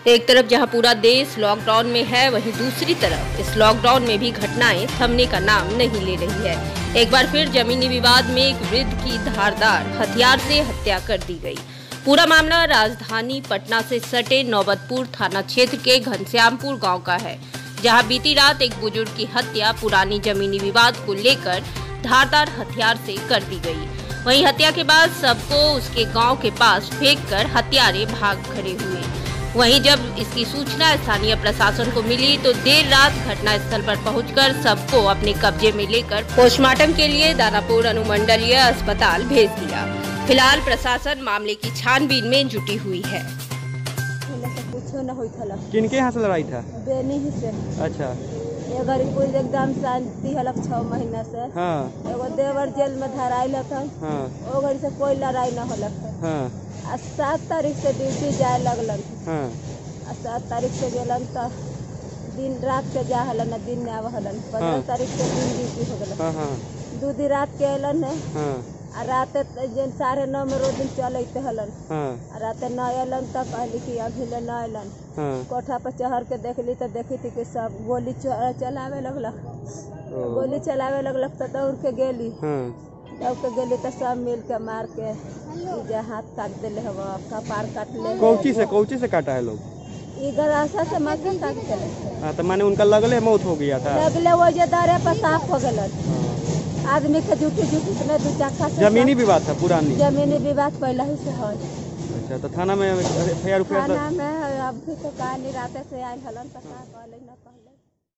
एक तरफ जहां पूरा देश लॉकडाउन में है, वहीं दूसरी तरफ इस लॉकडाउन में भी घटनाएं थमने का नाम नहीं ले रही है। एक बार फिर जमीनी विवाद में एक वृद्ध की धारदार हथियार से हत्या कर दी गई। पूरा मामला राजधानी पटना से सटे नौबतपुर थाना क्षेत्र के घनश्यामपुर गांव का है, जहां बीती रात एक बुजुर्ग की हत्या पुरानी जमीनी विवाद को लेकर धारदार हथियार से कर दी गई। वहीं हत्या के बाद सबको उसके गांव के पास फेंककर हत्यारे भाग खड़े हुए। वहीं जब इसकी सूचना स्थानीय प्रशासन को मिली तो देर रात घटनास्थल पर पहुंचकर सबको अपने कब्जे में लेकर पोस्टमार्टम के लिए दानापुर अनुमंडलीय अस्पताल भेज दिया। फिलहाल प्रशासन मामले की छानबीन में जुटी हुई है। किनके यहाँ से लड़ाई था? बेनी ही से। अच्छा। गरीबपुर एकदम शांति हलक 6 महीना से। हाँ। एगो देवर जेल में धराइल था। हाँ। ओ घड़ी से कोई लड़ाई न होलक। हाँ। 7 तारीख से ड्यूटी जाए लगलन। हाँ। 7 तारीख से गेलन तो दिन रात के जा हलन, दिन में आव हलन। 15 तारीख से दिन ड्यूटी हो गलन। हाँ। हाँ। 2 दिन रात के अलन है। हाँ। रात 9:30 में रोज दिन चलते हलन। हाँ। रात न अलन तक कहली कि अभी ले न अलन। हाँ। कोठा पर चढ़ के देखली तो देखी थी कि सब गोली चलावे लगलक। गोली चलावे लगलक तो दौड़ के गेली। हाँ। दौड़ के गेली तो सब मिल के मार के हाथ काट दिले हवा, कपार काट ले। कौची से काटा है लोग? गरासा से माथा काट दिले। हाँ, तो माने उनका लगले मौत हो गया था। लगले वो जे दरे पर साफ हो गलन। आदमी के झूठी में 2 चक्का से जमीनी विवाद था पुरानी? जमीनी विवाद पहले ही से है। अच्छा, तो थाना में थाना में अभी तो कहानी रात से आयल हलन तो का कहले न।